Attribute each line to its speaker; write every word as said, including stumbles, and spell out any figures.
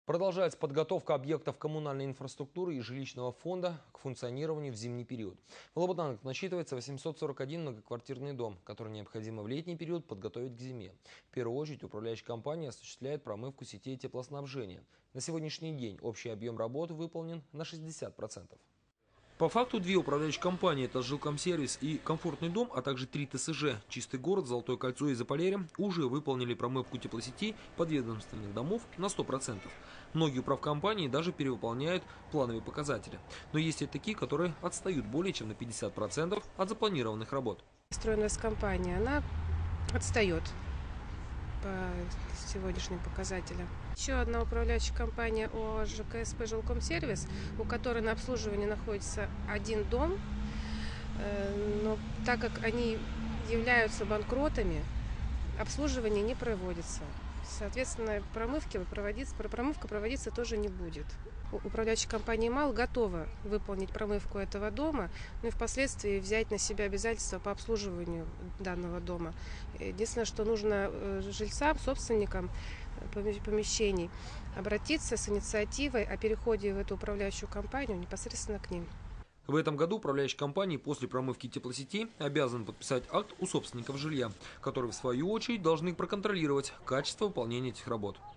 Speaker 1: Продолжается подготовка объектов коммунальной инфраструктуры и жилищного фонда к функционированию в зимний период. В Лабутанах насчитывается восемьсот сорок один многоквартирный дом, который необходимо в летний период подготовить к зиме. В первую очередь управляющая компания осуществляет промывку сетей теплоснабжения. На сегодняшний день общий объем работ выполнен на шестьдесят процентов. По факту две управляющие компании – это Жилкомсервис и Комфортный дом, а также три Т С Ж – Чистый город, Золотое кольцо и Заполярье – уже выполнили промывку теплосетей подведомственных домов на сто процентов. Многие управкомпании даже перевыполняют плановые показатели. Но есть и такие, которые отстают более чем на пятьдесят процентов от запланированных работ.
Speaker 2: Стройинвесткомпания, она отстает по сегодняшним показателям. Еще одна управляющая компания О Ж К С П Жилкомсервис, у которой на обслуживании находится один дом, но так как они являются банкротами, обслуживание не проводится. Соответственно, промывки проводиться, промывка проводиться тоже не будет. Управляющая компания МАЛ готова выполнить промывку этого дома, но и впоследствии взять на себя обязательства по обслуживанию данного дома. Единственное, что нужно жильцам, собственникам помещений обратиться с инициативой о переходе в эту управляющую компанию непосредственно к ним.
Speaker 1: В этом году управляющие компании после промывки теплосетей обязаны подписать акт у собственников жилья, которые в свою очередь должны проконтролировать качество выполнения этих работ.